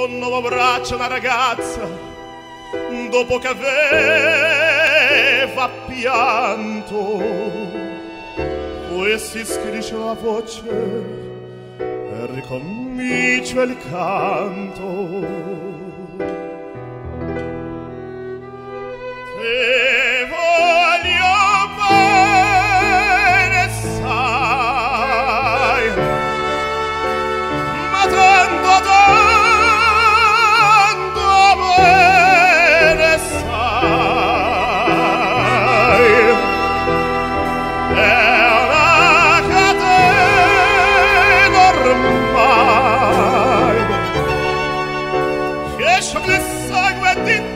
un nuovo braccio una ragazza, dopo che aveva pianto, poi si schiarisce la voce e ricomincia il canto. Te voglio bene, sai, ma tanto bene, sai, è una catena ormai che scioglie il sangue di